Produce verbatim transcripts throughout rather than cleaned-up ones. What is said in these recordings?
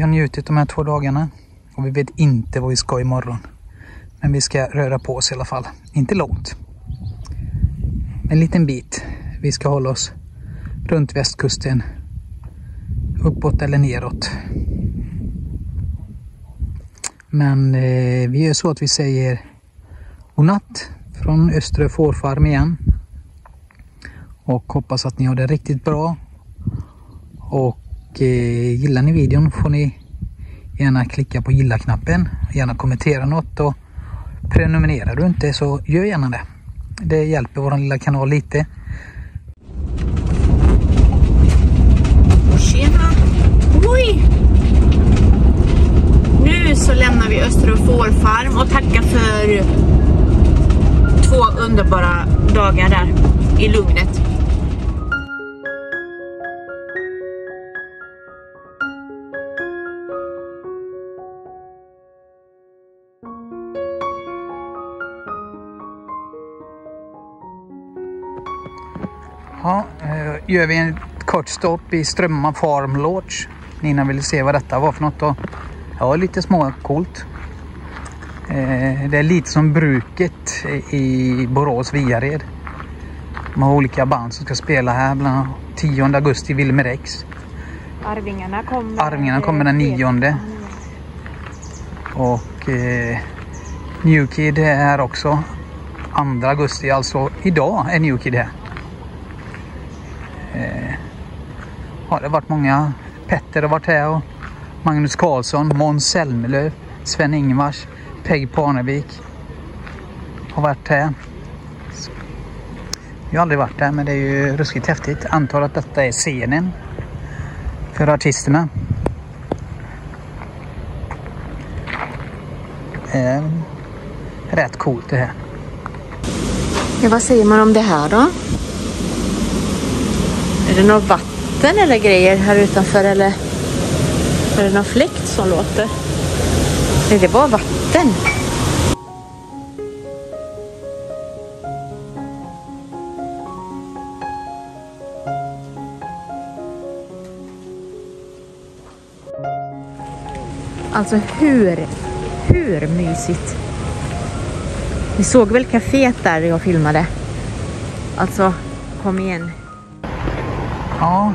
har njutit de här två dagarna. Och vi vet inte vad vi ska imorgon. Men vi ska röra på oss i alla fall. Inte långt. En liten bit. Vi ska hålla oss runt västkusten. Uppåt eller neråt. Men eh, vi gör så att vi säger godnatt från Östra Fårfarm igen. Och hoppas att ni har det riktigt bra. Och eh, gillar ni videon får ni gärna klicka på gilla-knappen. Gärna kommentera något och prenumererar du inte så gör gärna det. Det hjälper vår lilla kanal lite. Tjena! Oj! Nu så lämnar vi Östra Fårfarm och tackar för två underbara dagar där i lugnet. Ja, gör vi en kort stopp i Strömma Farm Lodge. Nina ville se vad detta var för något då. Ja, lite små coolt. Det är lite som bruket i Borås Viared. De har olika band som ska spela här bland annat tionde augusti Wilmer X. Arvingarna kommer, Arvingarna kommer den nionde. Och eh, New Kid är här också. andra augusti, alltså idag är New Kid här. Eh, har det varit många. Petter har varit här och Magnus Karlsson, Måns Zelmerlöw, Sven Ingvars, Peg Parnevik har varit här. Jag har aldrig varit där men det är ju ruskigt häftigt. Antar att detta är scenen för artisterna. Eh, rätt coolt det här. Ja, vad säger man om det här då? Är det något vatten eller grejer här utanför eller är det någon fläkt som låter? Är det bara vatten? Alltså hur, hur mysigt? Ni såg väl kaféet där jag filmade? Alltså, kom igen. Ja,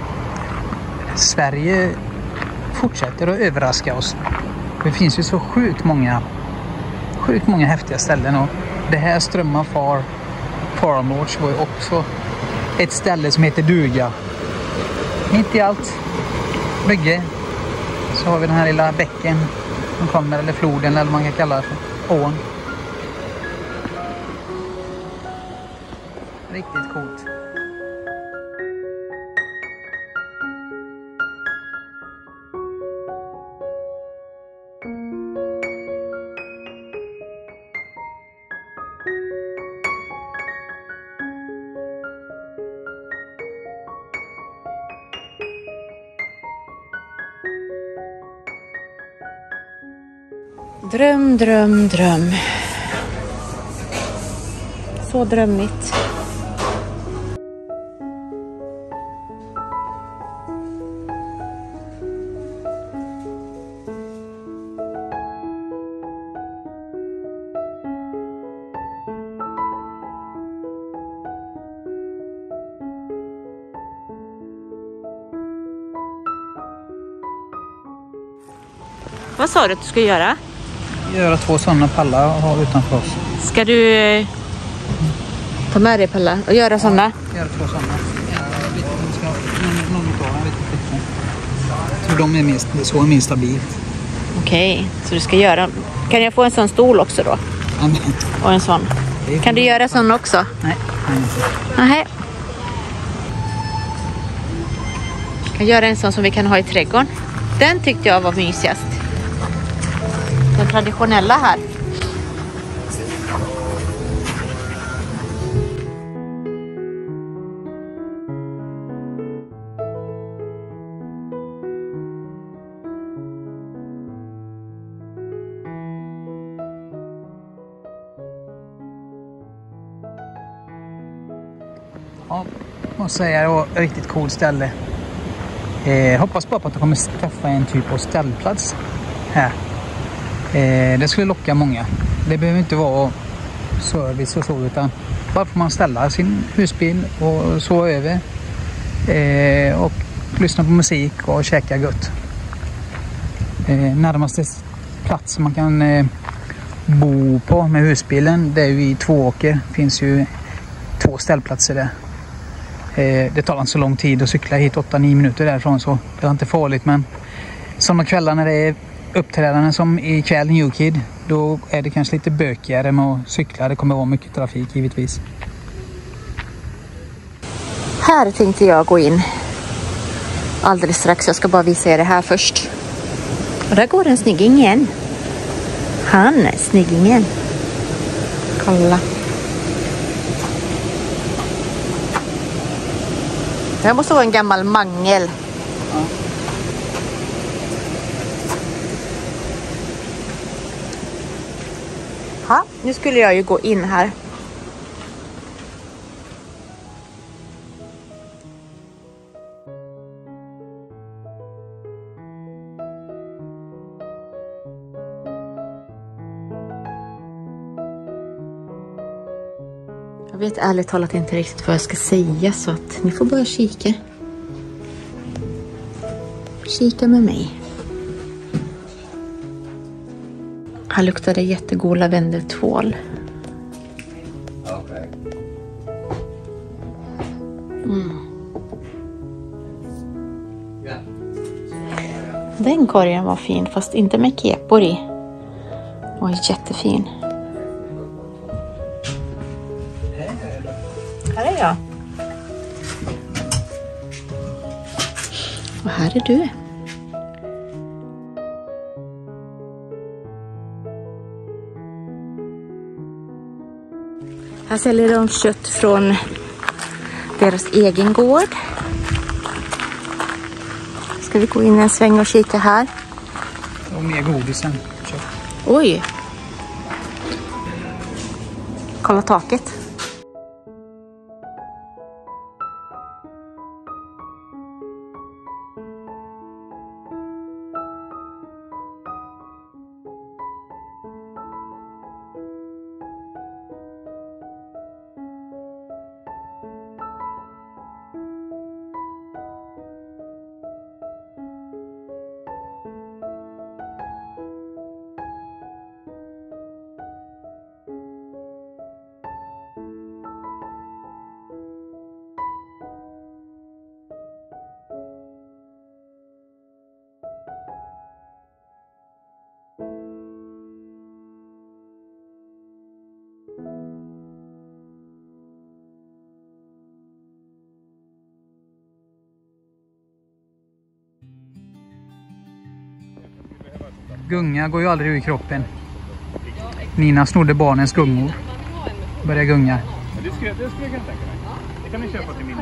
Sverige fortsätter att överraska oss. Det finns ju så sjukt många sjukt många häftiga ställen och det här Strömma Far Farm Lodge var ju också ett ställe som heter duga. Mitt i allt bygge så har vi den här lilla bäcken som kommer, eller floden eller vad man kan kalla det för, ån. Riktigt coolt. Dröm, dröm, dröm. Så drömmigt. Vad sa du att du ska göra? Göra två sådana pallar och ha utanför oss. Ska du eh, ta med dig pallar och göra sådana? Ja, göra två sådana. Någon utav dem lite flickor. Så de är minst, så är minst stabilt. Okej, okay, så du ska göra... Kan jag få en sån stol också då? Amen. Och en sån. Kan du göra sån också? Nej, inte. Nej. Jag göra en sån som vi kan ha i trädgården. Den tyckte jag var mysigast. Den traditionella här. Ja, måste säga det var ett riktigt coolt ställe. Eh, hoppas bara på att de kommer skaffa en typ av ställplats här. Eh, det skulle locka många. Det behöver inte vara service och så, utan bara får man ställa sin husbil och så över. Eh, och lyssna på musik och käka gött. Eh, närmaste plats man kan eh, bo på med husbilen, det är ju i Tvååker. Det finns ju två ställplatser där. Eh, det tar inte så lång tid att cykla hit, åtta nio minuter därifrån, så det är inte farligt. Men sådana kvällar när det är uppträdanden som ikväll New Kid, då är det kanske lite bökigare med att cykla. Det kommer vara mycket trafik givetvis. Här tänkte jag gå in alldeles strax. Jag ska bara visa er det här först. Och där går en snygging igen. Han är snyggingen. Kolla. Det här måste vara en gammal mangel. Ja. Ja, nu skulle jag ju gå in här. Jag vet ärligt talat inte riktigt vad jag ska säga, så att ni får bara kika. Kika med mig. Här luktar det jättegod lavendeltvål. Mm. Den korgen var fin, fast inte med kepor i. Oj, jättefin. Här är jag. Och här är du. Här säljer de kött från deras egen gård. Ska vi gå in en sväng och kika här? Och mer godis än kött. Oj! Kolla taket. Gunga går ju aldrig ur kroppen. Nina snodde barnens gungor. Börjar gunga. Det skulle, det skulle jag kunna tänka mig. Det kan ni köpa till min.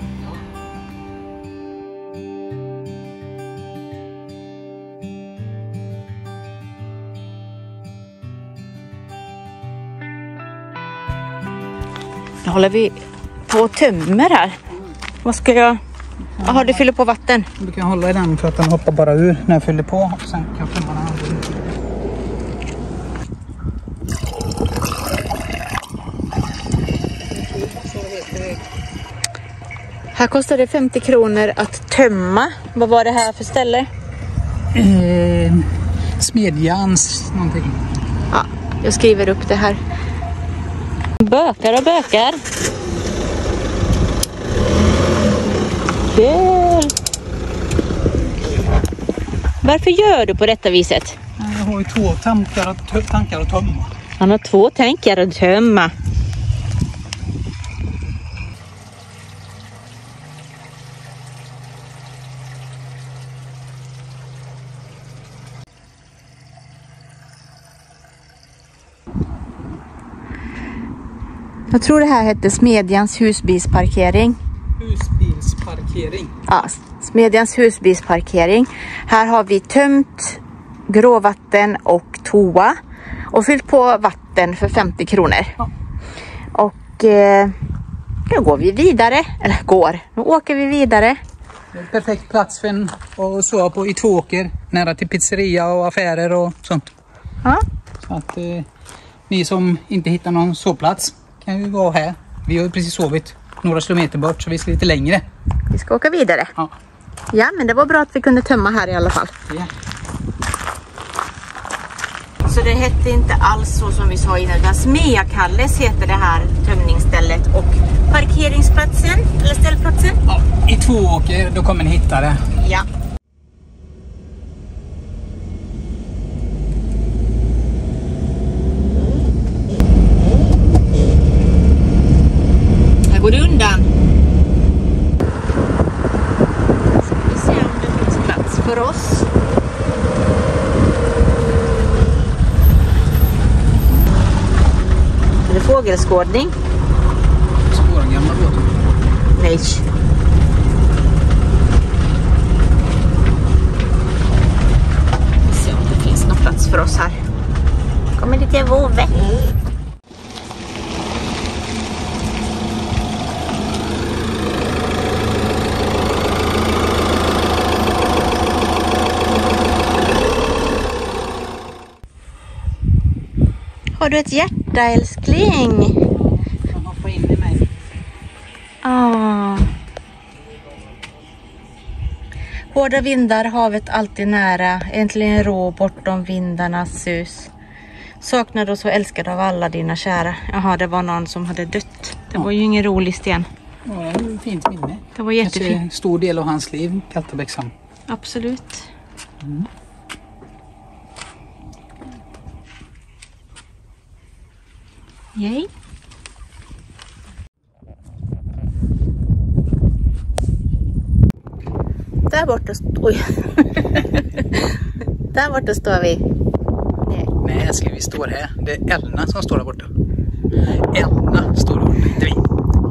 Nu håller vi på och tömmer här. Vad ska jag... Jaha, du fyller på vatten. Du kan hålla i den för att den hoppar bara ur när jag fyller på. Och sen kan jag tömma den. Här kostar det femtio kronor att tömma. Vad var det här för ställe? Eh, smedjans någonting. Ja, jag skriver upp det här. Bökar och bökar. Där. Varför gör du på detta viset? Jag har ju två tankar att, tankar att tömma. Han har två tankar att tömma. Jag tror det här heter Smedjans husbilsparkering. Husbilsparkering. Ja, Smedjans husbilsparkering. Här har vi tömt gråvatten och toa och fyllt på vatten för femtio kronor. Ja. Och eh, nu går vi vidare. Eller går, nu åker vi vidare. Perfekt plats för en att sova på i Tvååker. Nära till pizzeria och affärer och sånt. Ja. Så att eh, ni som inte hittar någon sovplats kan ju vara här. Vi har ju precis sovit några kilometer bort så vi ska lite längre. Vi ska åka vidare. Ja. Ja, men det var bra att vi kunde tömma här i alla fall. Ja. Så det hette inte alls så som vi sa innan, utan Smeakalles heter det här tömningsstället och parkeringsplatsen, eller ställplatsen? Ja, i Tvååker, då kommer ni hitta det. Ja. Här går det undan. Ska vi se om det finns plats för oss. Är det fågelskådning? Spåra en gammal båt. Nej. Vi ser om det finns någon plats för oss här. Kommer lite vovve. Har du ett hjärta, älskling? Han hoppar in i mig. Ah. Hårda vindar, havet alltid nära. Äntligen rå bortom vindarnas sus. Saknad och så älskad av alla dina kära. Jaha, det var någon som hade dött. Det Ja. var ju ingen rolig sten. Ja, det är ett fint minne. Det var jättefint. Kanske en stor del av hans liv, Kaltabäckshamn. Absolut. Mm. Yay. Där borta står Oj. Där borta står vi. Nej. Nej, jag ska vi står här. Det är Elna som står där borta. Elna står där borta, inte vi.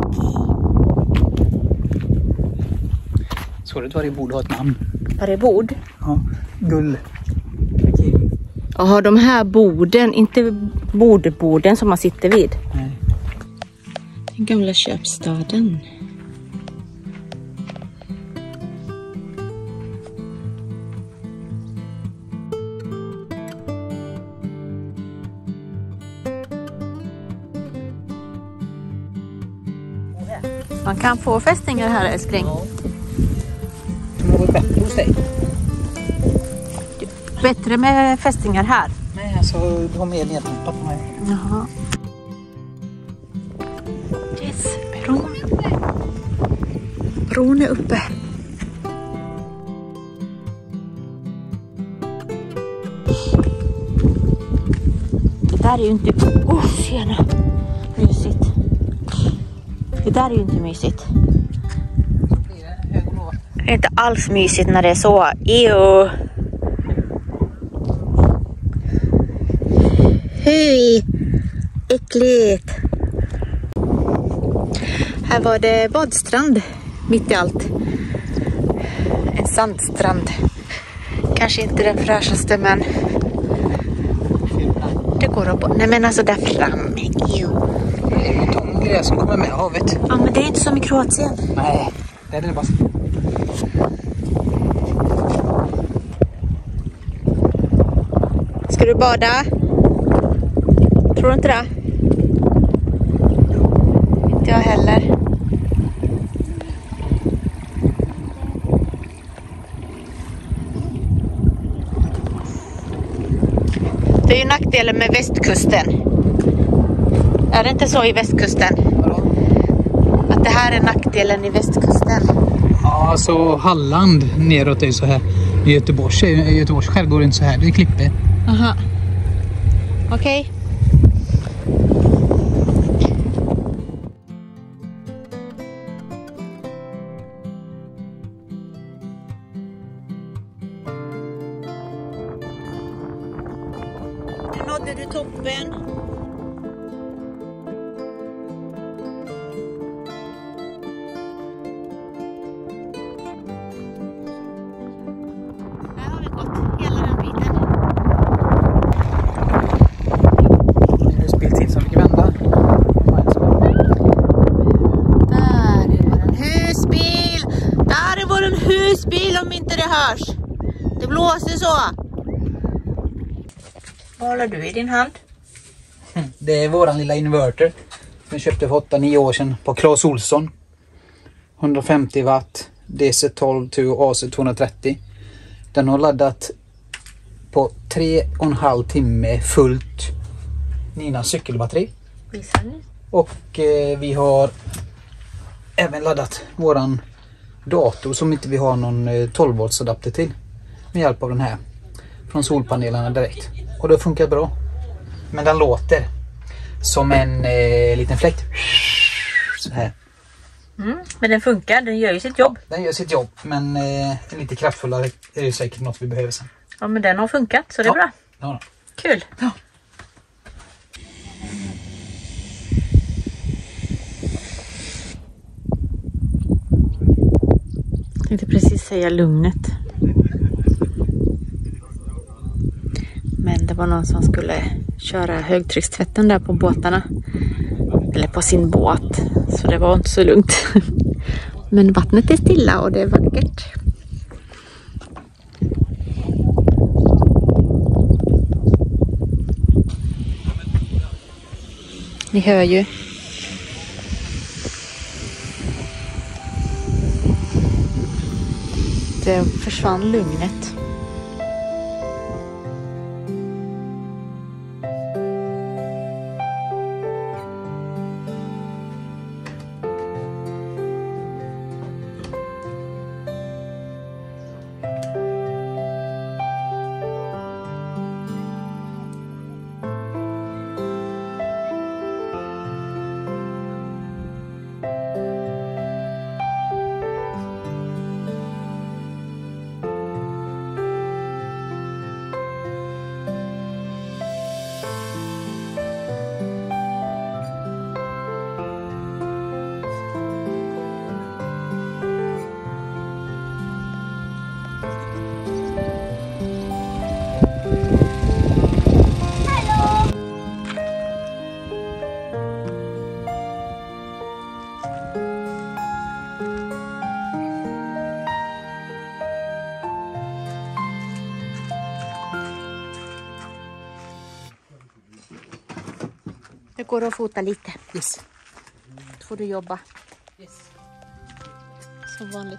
Så det var det borde ha ett namn. Var är bord? Ja, gull. Jaha, de här borden, inte bordborden som man sitter vid. Nej. Den gamla köpstaden. Man kan få fästingar här, älskling. Ja. Det var bättre hos dig. Bättre med fästingar här. Nej, alltså du har mer nedtampat på mig. Jaha. Yes, bron. Bron är uppe. Det där är ju inte... Åh, oh, tjena. Mysigt. Det där är ju inte mysigt. Det är inte alls mysigt när det är så. Ew. Hej! Äckligt! Här var det badstrand mitt i allt. En sandstrand. Kanske inte den fräschaste, men det går att bo. Nej, men alltså där framme. Jo. Det är ju de grejer som kommer med havet. Ja, men det är inte som i Kroatien. Nej, det är det bara. Ska du bada? Tror du inte det? Inte jag heller. Det är ju nackdelen med västkusten. Är det inte så i västkusten? Vadå? Att det här är nackdelen i västkusten. Ja, så Halland neråt är ju så här. I Göteborgs, i Göteborgs skärgård är inte så här. Det är klippor. Aha. Okej. Okay. Nu nådde du toppen. Här har vi gått hela den biten. Nu spelar till som vi kan vända. Där är våran husbil. Där är våran husbil. Det blåser så. Vad håller du i din hand? Det är våran lilla inverter. Som vi köpte för åtta nio år sedan på Clas Ohlson. hundrafemtio watt. D C tolv till A C tvåhundratrettio. Den har laddat på tre och en halv timme fullt Nina cykelbatteri. Visar ni? Och eh, vi har även laddat våran dator som inte vi har någon eh, tolv volts adapter till. Med hjälp av den här. Från solpanelerna direkt. Och det har funkat bra. Men den låter som en eh, liten fläkt. Så här. Mm, men den funkar, den gör ju sitt jobb. Den gör sitt jobb, men eh, lite kraftfullare är det säkert något vi behöver sen. Ja, men den har funkat, så det är ja. bra. Ja. Kul. Ja. Jag tänkte precis säga lugnet. Men det var någon som skulle köra högtryckstvätten där på båtarna. Eller på sin båt. Så det var inte så lugnt. Men vattnet är stilla och det är vackert. Ni hör ju. Det försvann lugnet. Det går att fota lite. Yes. Då får du jobba. Yes. Som vanligt.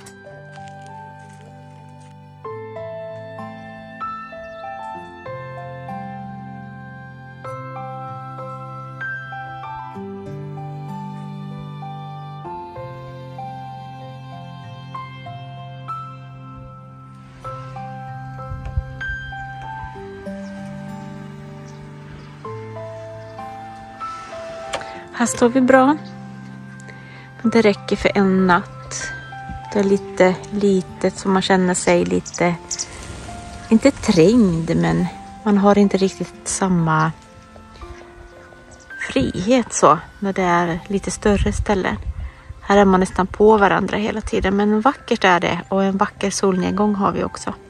Här står vi bra. Men det räcker för en natt. Det är lite litet så man känner sig lite, inte trängd, men man har inte riktigt samma frihet så när det är lite större ställen. Här är man nästan på varandra hela tiden, men vackert är det och en vacker solnedgång har vi också.